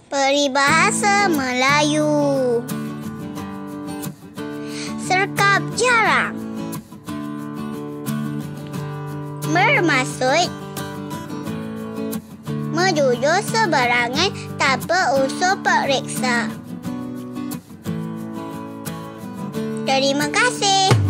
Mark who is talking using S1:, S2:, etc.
S1: Peribahasa Melayu. Serkap jarak. Bermaksud menjujur sebarangan tanpa unsur periksa. Terima kasih.